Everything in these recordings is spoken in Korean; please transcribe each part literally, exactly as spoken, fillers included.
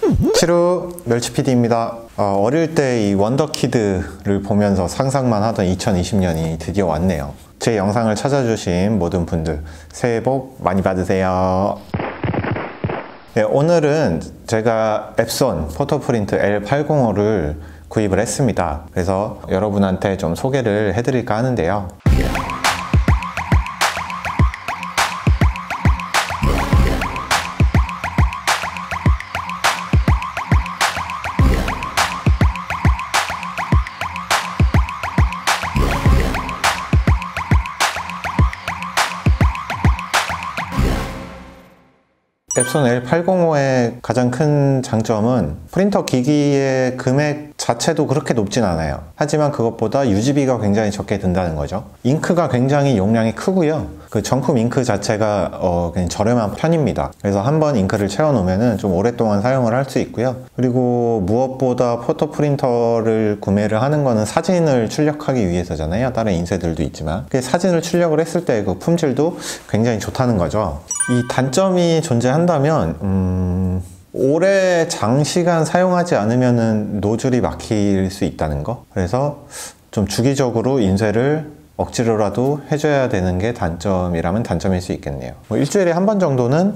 치루 멸치 피디입니다. 어, 어릴 때 이 원더키드를 보면서 상상만 하던 이천이십 년이 드디어 왔네요. 제 영상을 찾아주신 모든 분들 새해 복 많이 받으세요. 네, 오늘은 제가 앱손 포토프린트 엘 팔백를 구입을 했습니다. 그래서 여러분한테 좀 소개를 해드릴까 하는데요. 앱손 엘 팔백의 가장 큰 장점은 프린터 기기의 금액 자체도 그렇게 높진 않아요. 하지만 그것보다 유지비가 굉장히 적게 든다는 거죠. 잉크가 굉장히 용량이 크고요. 그 정품 잉크 자체가 어, 그냥 저렴한 편입니다. 그래서 한번 잉크를 채워 놓으면 좀 오랫동안 사용을 할 수 있고요. 그리고 무엇보다 포토 프린터를 구매를 하는 거는 사진을 출력하기 위해서잖아요. 다른 인쇄들도 있지만 그 사진을 출력을 했을 때 그 품질도 굉장히 좋다는 거죠. 이 단점이 존재한다면 음... 오래 장시간 사용하지 않으면 노즐이 막힐 수 있다는 거. 그래서 좀 주기적으로 인쇄를 억지로라도 해줘야 되는 게 단점이라면 단점일 수 있겠네요. 뭐 일주일에 한 번 정도는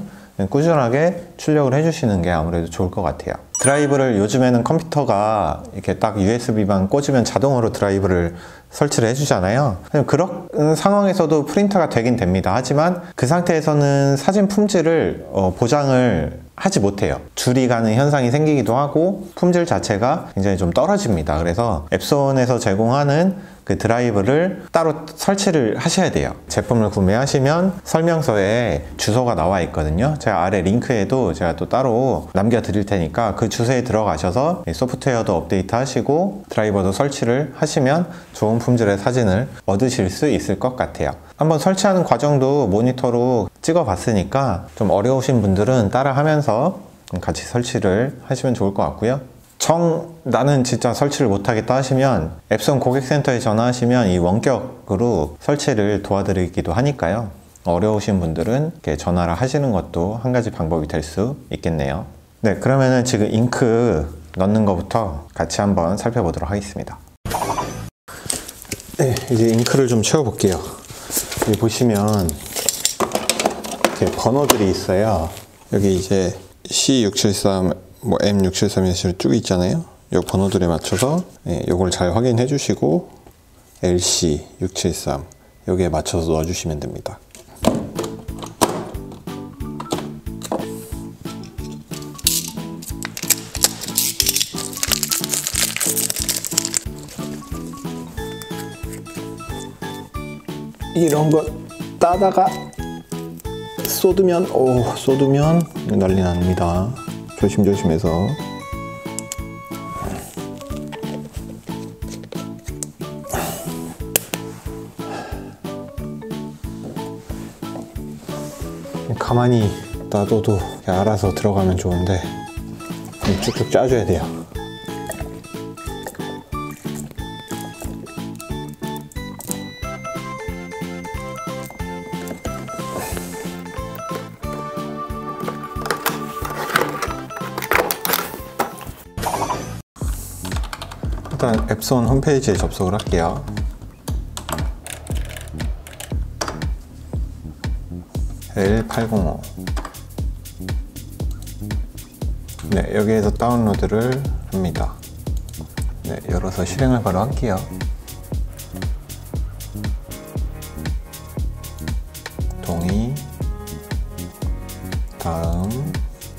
꾸준하게 출력을 해주시는 게 아무래도 좋을 것 같아요. 드라이브를 요즘에는 컴퓨터가 이렇게 딱 유에스비만 꽂으면 자동으로 드라이브를 설치를 해주잖아요. 그런 상황에서도 프린터가 되긴 됩니다. 하지만 그 상태에서는 사진 품질을 어, 보장을 하지 못해요. 줄이 가는 현상이 생기기도 하고 품질 자체가 굉장히 좀 떨어집니다. 그래서 앱손에서 제공하는 그 드라이브를 따로 설치를 하셔야 돼요. 제품을 구매하시면 설명서에 주소가 나와 있거든요. 제가 아래 링크에도 제가 또 따로 남겨 드릴 테니까 그 주소에 들어가셔서 소프트웨어도 업데이트 하시고 드라이버도 설치를 하시면 좋은 품질의 사진을 얻으실 수 있을 것 같아요. 한번 설치하는 과정도 모니터로 찍어 봤으니까 좀 어려우신 분들은 따라 하면서 같이 설치를 하시면 좋을 것 같고요. 정 나는 진짜 설치를 못하겠다 하시면 앱손 고객센터에 전화하시면 이 원격으로 설치를 도와드리기도 하니까요. 어려우신 분들은 이렇게 전화를 하시는 것도 한 가지 방법이 될 수 있겠네요. 네, 그러면은 지금 잉크 넣는 것부터 같이 한번 살펴보도록 하겠습니다. 네, 이제 잉크를 좀 채워볼게요. 여기 보시면 이렇게 번호들이 있어요. 여기 이제 씨 육칠삼, 뭐 엠 육칠삼 이런 쭉 있잖아요. 이 번호들에 맞춰서 예, 요걸 잘 확인해 주시고 엘씨 육칠삼 여기에 맞춰서 넣어 주시면 됩니다. 이런 거 따다가 쏟으면 오 쏟으면 난리 납니다. 조심조심해서. 가만히 놔둬도 알아서 들어가면 좋은데 쭉쭉 짜줘야 돼요. 일단 앱손 홈페이지에 접속을 할게요. 엘 팔백오. 네, 여기에서 다운로드를 합니다. 네, 열어서 실행을 바로 할게요. 동의. 다음.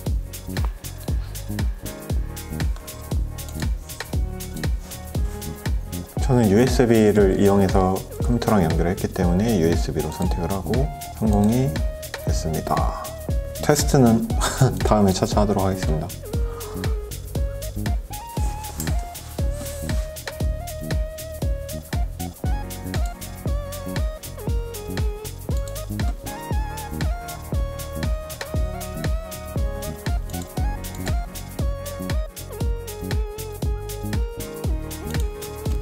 저는 유에스비를 이용해서 컴퓨터랑 연결했기 때문에 유에스비로 선택을 하고 성공이 됐습니다. 테스트는 다음에 차차 하도록 하겠습니다.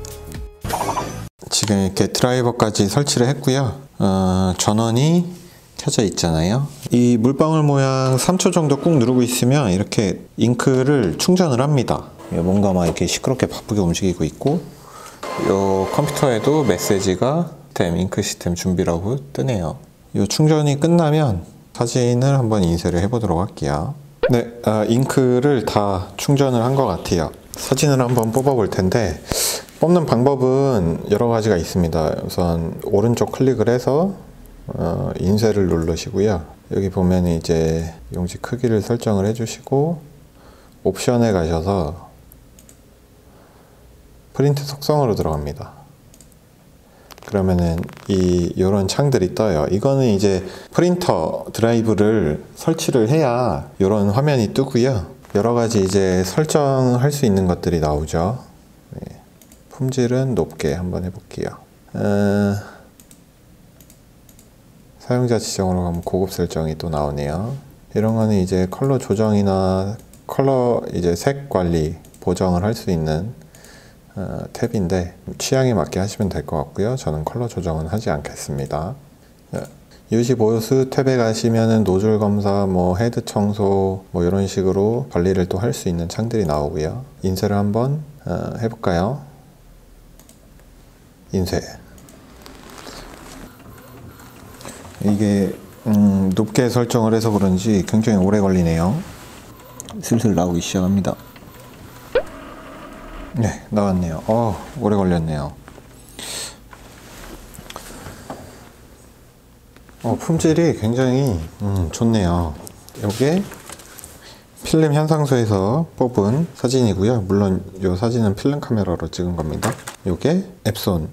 지금 이렇게 드라이버까지 설치를 했고요. 어, 전원이 켜져 있잖아요. 이 물방울 모양 삼 초 정도 꾹 누르고 있으면 이렇게 잉크를 충전을 합니다. 뭔가 막 이렇게 시끄럽게 바쁘게 움직이고 있고, 이 컴퓨터에도 메시지가 시스템, 잉크 시스템 준비라고 뜨네요. 이 충전이 끝나면 사진을 한번 인쇄를 해보도록 할게요. 네, 아, 잉크를 다 충전을 한 것 같아요. 사진을 한번 뽑아 볼 텐데, 뽑는 방법은 여러 가지가 있습니다. 우선 오른쪽 클릭을 해서 어, 인쇄를 누르시고요. 여기 보면 이제 용지 크기를 설정을 해주시고, 옵션에 가셔서 프린트 속성으로 들어갑니다. 그러면은 이 요런 창들이 떠요. 이거는 이제 프린터 드라이브를 설치를 해야 요런 화면이 뜨고요. 여러 가지 이제 설정할 수 있는 것들이 나오죠. 네. 품질은 높게 한번 해볼게요. 어... 사용자 지정으로 가면 고급 설정이 또 나오네요. 이런 거는 이제 컬러 조정이나 컬러 이제 색 관리 보정을 할 수 있는 어, 탭인데 취향에 맞게 하시면 될 것 같고요. 저는 컬러 조정은 하지 않겠습니다. 유지 보수 탭에 가시면은 노즐 검사, 뭐 헤드 청소, 뭐 이런 식으로 관리를 또 할 수 있는 창들이 나오고요. 인쇄를 한번 어, 해볼까요? 인쇄. 이게 음, 높게 설정을 해서 그런지 굉장히 오래 걸리네요. 슬슬 나오기 시작합니다. 네, 나왔네요. 어, 오래 걸렸네요. 어, 품질이 굉장히 음, 좋네요. 이게 필름 현상소에서 뽑은 사진이고요. 물론 이 사진은 필름 카메라로 찍은 겁니다. 이게 앱손으로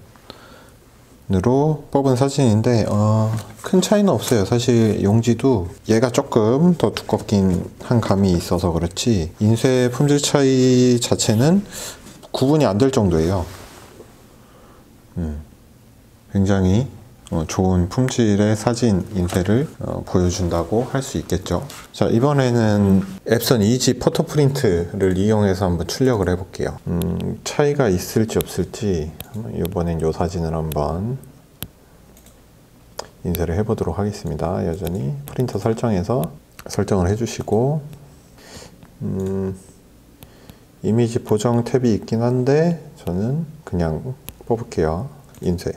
뽑은 사진인데 어, 큰 차이는 없어요. 사실 용지도 얘가 조금 더 두껍긴 한 감이 있어서 그렇지 인쇄 품질 차이 자체는 구분이 안 될 정도예요. 음, 굉장히 어, 좋은 품질의 사진 인쇄를 어, 보여준다고 할 수 있겠죠. 자, 이번에는 앱손 이지 포토 프린트를 이용해서 한번 출력을 해볼게요. 음, 차이가 있을지 없을지 이번엔 이 사진을 한번 인쇄를 해보도록 하겠습니다. 여전히 프린터 설정에서 설정을 해주시고 음, 이미지 보정 탭이 있긴 한데 저는 그냥 뽑을게요. 인쇄.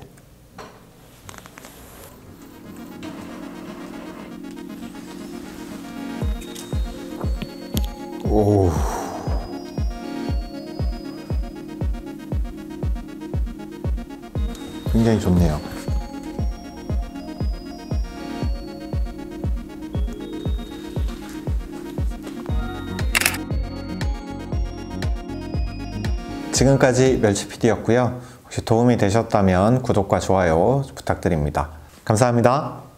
오. 굉장히 좋네요. 지금까지 멸치피디였고요. 혹시 도움이 되셨다면 구독과 좋아요 부탁드립니다. 감사합니다.